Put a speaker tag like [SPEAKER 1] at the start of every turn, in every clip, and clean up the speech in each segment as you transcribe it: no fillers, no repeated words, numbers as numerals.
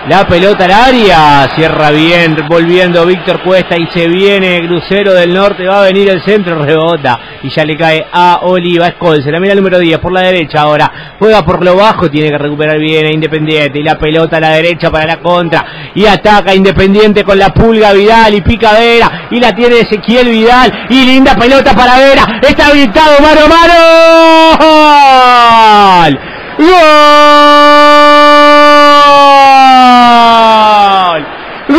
[SPEAKER 1] La pelota al área, cierra bien, volviendo Víctor Cuesta y se viene Crucero del Norte, va a venir el centro, rebota y ya le cae a Oliva Escolce, la mira el número 10 por la derecha ahora, juega por lo bajo, tiene que recuperar bien a Independiente y la pelota a la derecha para la contra y ataca Independiente con la Pulga Vidal y pica Vera y la tiene Ezequiel Vidal y linda pelota para Vera, está habilitado mano a mano. ¡Gol! ¡Gol!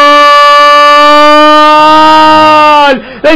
[SPEAKER 1] De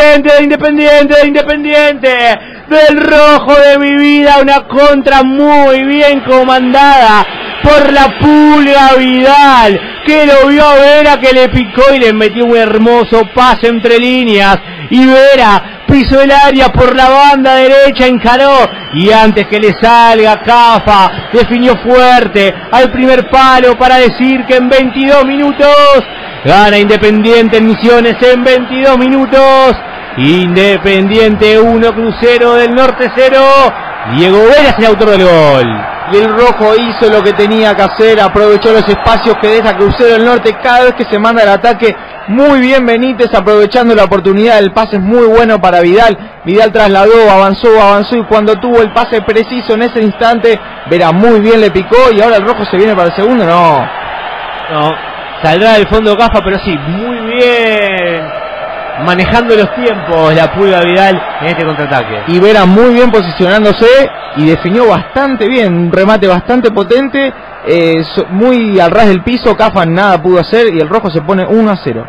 [SPEAKER 1] Independiente, del rojo de mi vida, una contra muy bien comandada por la Pulga Vidal, que lo vio a Vera, que le picó y le metió un hermoso pase entre líneas, y Vera pisó el área por la banda derecha, encaró, y antes que le salga Cafa, definió fuerte al primer palo para decir que en 22 minutos gana Independiente en Misiones, en 22 minutos, Independiente 1, Crucero del Norte 0, Diego Vera es el autor del gol.
[SPEAKER 2] Y el rojo hizo lo que tenía que hacer, aprovechó los espacios que deja Crucero del Norte cada vez que se manda el ataque. Muy bien Benítez, aprovechando la oportunidad, el pase es muy bueno para Vidal. Vidal trasladó, avanzó y cuando tuvo el pase preciso en ese instante, Vera muy bien le picó y ahora el rojo se viene para el segundo. No,
[SPEAKER 1] saldrá del fondo Cafa, pero sí, muy bien manejando los tiempos la Pulga Vidal en este contraataque.
[SPEAKER 2] Y Vera muy bien posicionándose y definió bastante bien, un remate bastante potente, muy al ras del piso. Cafa nada pudo hacer y el rojo se pone 1-0.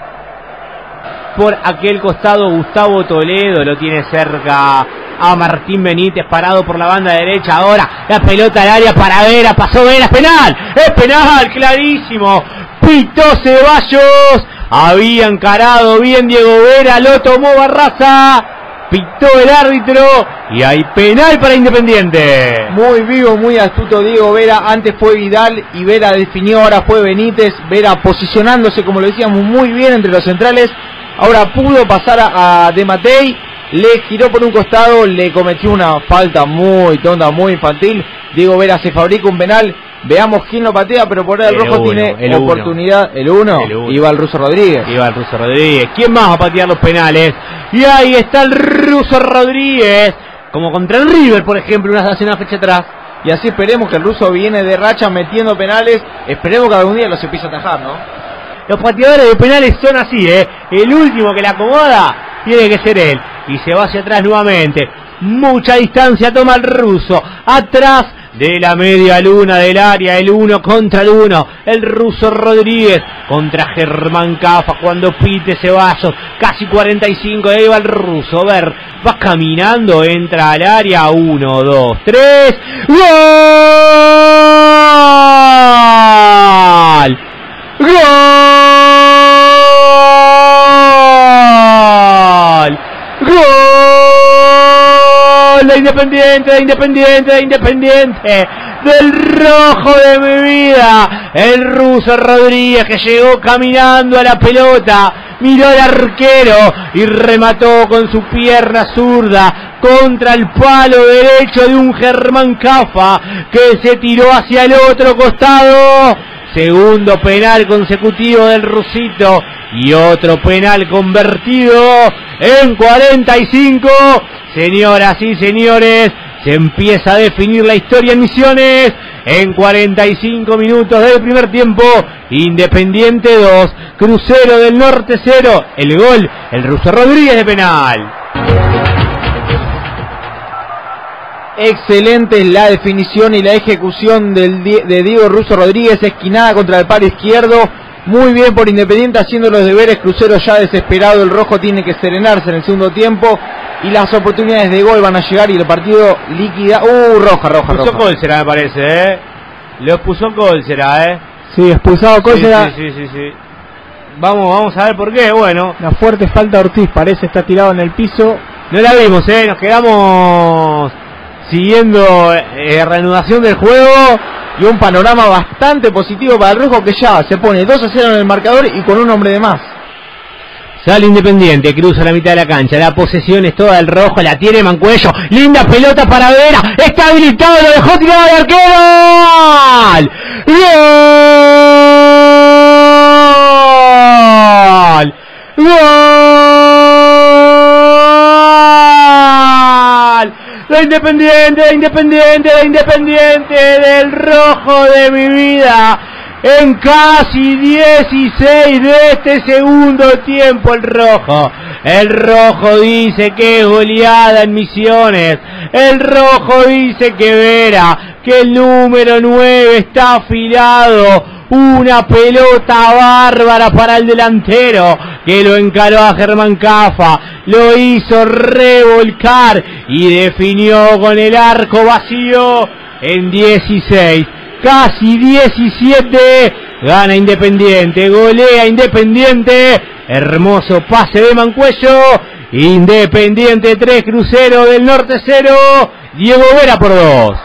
[SPEAKER 1] Por aquel costado Gustavo Toledo lo tiene cerca a Martín Benítez, parado por la banda derecha. Ahora la pelota al área para Vera, pasó Vera, es penal, clarísimo, pitó Ceballos, había encarado bien Diego Vera, lo tomó Barraza, pitó el árbitro y hay penal para Independiente.
[SPEAKER 2] Muy vivo, muy astuto Diego Vera, antes fue Vidal y Vera definió, ahora fue Benítez. Vera posicionándose, como lo decíamos, muy bien entre los centrales. Ahora pudo pasar a De Matei, le giró por un costado, le cometió una falta muy tonta, muy infantil. Diego Vera se fabrica un penal, veamos quién lo patea, pero por ahí el rojo tiene oportunidad. El 1, iba el Ruso Rodríguez.
[SPEAKER 1] ¿Quién más va a patear los penales? Y ahí está el Ruso Rodríguez, como contra el River, por ejemplo, hace una fecha atrás.
[SPEAKER 2] Y así esperemos que el Ruso viene de racha metiendo penales, esperemos que algún día los empiece a atajar, ¿no?
[SPEAKER 1] Los pateadores de penales son así, el último que la acomoda tiene que ser él, y se va hacia atrás nuevamente, mucha distancia toma el Ruso, atrás de la media luna del área, el 1 contra el 1, el Ruso Rodríguez contra Germán Cafa, cuando pite Ceballos, casi 45, ahí va el Ruso, ver, va caminando, entra al área, 1, 2, 3, ¡gol! ¡Gol! ¡Gol! De Independiente, del rojo de mi vida, el Ruso Rodríguez, que llegó caminando a la pelota, miró al arquero y remató con su pierna zurda contra el palo derecho de un Germán Cafa, que se tiró hacia el otro costado. Segundo penal consecutivo del Rusito y otro penal convertido en 45. Señoras y señores, se empieza a definir la historia en Misiones. En 45 minutos del primer tiempo, Independiente 2, Crucero del Norte 0. El gol, el Ruso Rodríguez de penal.
[SPEAKER 2] Excelente la definición y la ejecución de Diego Ruso Rodríguez, esquinada contra el palo izquierdo. Muy bien por Independiente, haciendo los deberes. Crucero ya desesperado, el rojo tiene que serenarse en el segundo tiempo y las oportunidades de gol van a llegar y el partido liquida. Roja.
[SPEAKER 1] Expulsó Cólcera, me parece, Lo expulsó Cólcera,
[SPEAKER 2] Sí, expulsado Cólcera.
[SPEAKER 1] Sí. Vamos a ver por qué. Bueno,
[SPEAKER 2] la fuerte falta de Ortiz, parece está tirado en el piso.
[SPEAKER 1] No la vimos, nos quedamos siguiendo reanudación del juego
[SPEAKER 2] y un panorama bastante positivo para el rojo, que ya se pone 2-0 en el marcador y con un hombre de más.
[SPEAKER 1] Sale Independiente, cruza la mitad de la cancha, la posesión es toda del rojo, la tiene Mancuello, linda pelota para Vera, está habilitado, lo dejó tirado al arquero. ¡Gol! de Independiente, de Independiente, de Independiente, del rojo de mi vida. En casi 16 de este segundo tiempo el rojo dice que es goleada en Misiones, el rojo dice que Vera, que el número 9 está afilado, una pelota bárbara para el delantero, que lo encaró a Germán Cafa, lo hizo revolcar y definió con el arco vacío en 16. Casi 17, gana Independiente, golea Independiente, hermoso pase de Mancuello, Independiente 3, Crucero del Norte 0, Diego Vera por 2.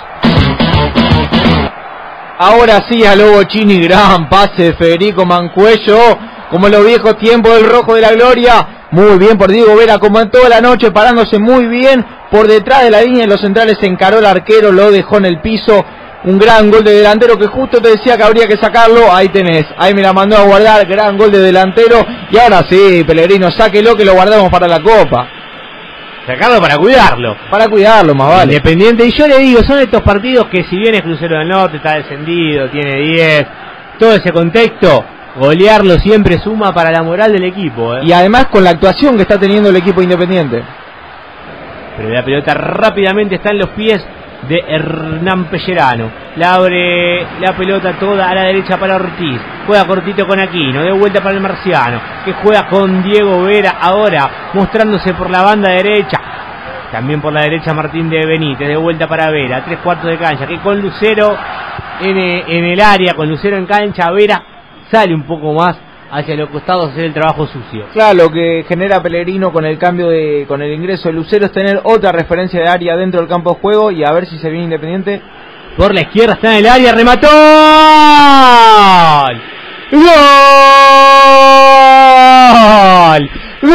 [SPEAKER 2] Ahora sí a Lobo Chini, gran pase de Federico Mancuello, como en los viejos tiempos del Rojo de la Gloria, muy bien por Diego Vera, como en toda la noche, parándose muy bien, por detrás de la línea de los centrales, encaró al arquero, lo dejó en el piso. Un gran gol de delantero que justo te decía que habría que sacarlo. Ahí tenés, ahí me la mandó a guardar. Gran gol de delantero. Y ahora sí, Pellegrino, sáquelo que lo guardamos para la Copa.
[SPEAKER 1] Sacarlo para cuidarlo.
[SPEAKER 2] Para cuidarlo, más vale.
[SPEAKER 1] Independiente, y yo le digo, son estos partidos que si bien es Crucero del Norte, está descendido, tiene 10, todo ese contexto, golearlo siempre suma para la moral del equipo.
[SPEAKER 2] Y además con la actuación que está teniendo el equipo Independiente.
[SPEAKER 1] Pero la pelota rápidamente está en los pies de Hernán Pellerano, la abre la pelota toda a la derecha para Ortiz, juega cortito con Aquino, de vuelta para el Marciano, que juega con Diego Vera, ahora mostrándose por la banda derecha, también por la derecha Martín de Benítez, de vuelta para Vera, 3/4 de cancha, que con Lucero en el área, con Lucero en cancha, Vera sale un poco más hacia los costados a hacer el trabajo sucio.
[SPEAKER 2] Claro, lo que genera Pellegrino con el con el ingreso de Lucero es tener otra referencia de área dentro del campo de juego y a ver si se viene Independiente.
[SPEAKER 1] Por la izquierda está en el área, remató. ¡Gol! ¡Gol!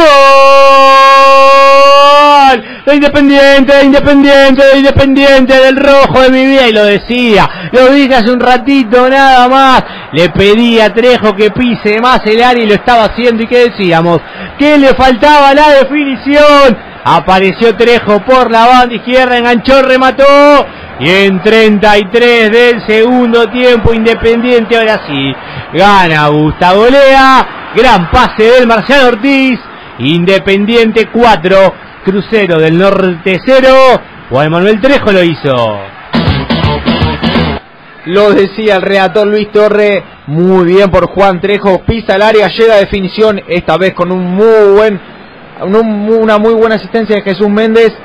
[SPEAKER 1] De Independiente, de Independiente, de Independiente, del rojo de mi vida, y lo decía, lo dije hace un ratito nada más, le pedí a Trejo que pise más el área y lo estaba haciendo, y ¿qué decíamos? Que le faltaba la definición, apareció Trejo por la banda izquierda, enganchó, remató, y en 33 del segundo tiempo Independiente ahora sí, gana, gusta, golea, gran pase del Marciano Ortiz, Independiente 4, Crucero del Norte 0, Juan Manuel Trejo lo hizo.
[SPEAKER 2] Lo decía el redactor Luis Torre, muy bien por Juan Trejo, pisa el área, llega a definición, esta vez con una muy buena asistencia de Jesús Méndez,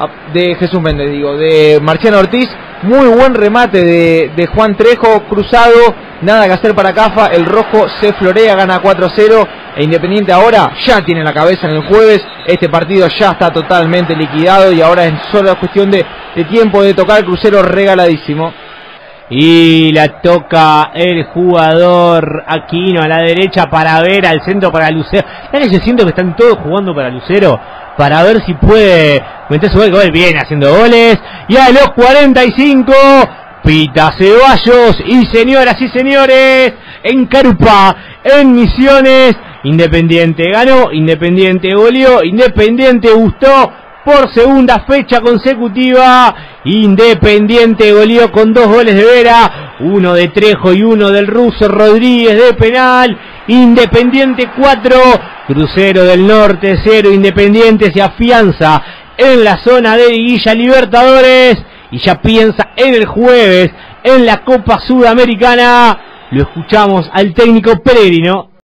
[SPEAKER 2] de Marciano Ortiz, muy buen remate de Juan Trejo, cruzado, nada que hacer para Cafa, el rojo se florea, gana 4-0, e Independiente ahora ya tiene la cabeza en el jueves, este partido ya está totalmente liquidado y ahora es solo cuestión de tiempo de tocar, Crucero regaladísimo.
[SPEAKER 1] Y la toca el jugador Aquino a la derecha para ver al centro para Lucero. Yo siento que están todos jugando para Lucero, para ver si puede meter su gol. Viene haciendo goles. Y a los 45, pita Ceballos. Y señoras y señores, en Carupá, en Misiones, Independiente ganó, Independiente goleó, Independiente gustó. Por segunda fecha consecutiva, Independiente goleó con 2 goles de Vera, uno de Trejo y uno del ruso Rodríguez de penal. Independiente 4, Crucero del Norte 0. Independiente se afianza en la zona de liguilla Libertadores y ya piensa en el jueves en la Copa Sudamericana. Lo escuchamos al técnico Pellegrino.